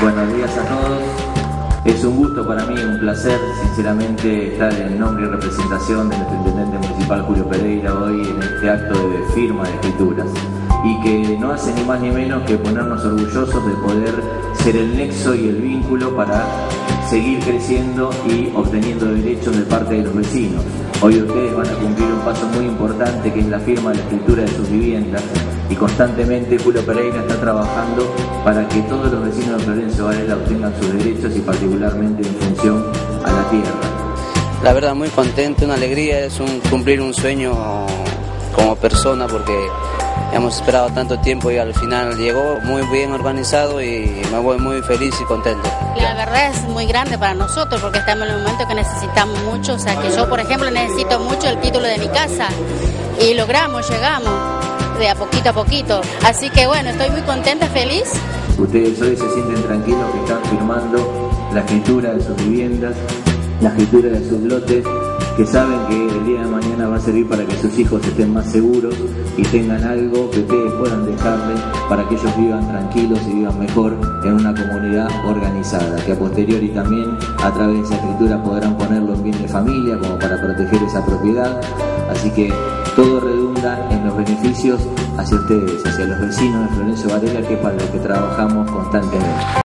Buenos días a todos. Es un gusto para mí, un placer, sinceramente, estar en nombre y representación de nuestro intendente municipal Julio Pereira hoy en este acto de firma de escrituras, y que no hace ni más ni menos que ponernos orgullosos de poder ser el nexo y el vínculo para seguir creciendo y obteniendo derechos de parte de los vecinos. Hoy ustedes van a cumplir un paso muy importante, que es la firma de la escritura de sus viviendas, y constantemente Julio Pereira está trabajando para que todos los vecinos de Florencio Varela obtengan sus derechos, y particularmente en función a la tierra. La verdad, muy contento, una alegría, es cumplir un sueño como persona, porque hemos esperado tanto tiempo y al final llegó muy bien organizado y me voy muy feliz y contento. La verdad es muy grande para nosotros, porque estamos en un momento que necesitamos mucho. O sea, que yo, por ejemplo, necesito mucho el título de mi casa y llegamos de a poquito. Así que bueno, estoy muy contenta, feliz. Ustedes hoy se sienten tranquilos que están firmando la escritura de sus viviendas, la escritura de sus lotes, que saben que el día de mañana va a servir para que sus hijos estén más seguros y tengan algo que ustedes puedan dejarles para que ellos vivan tranquilos y vivan mejor en una comunidad organizada, que a posteriori también a través de esa escritura podrán ponerlo en bien de familia como para proteger esa propiedad. Así que todo redunda en los beneficios hacia ustedes, hacia los vecinos de Florencio Varela, que es para lo que trabajamos constantemente.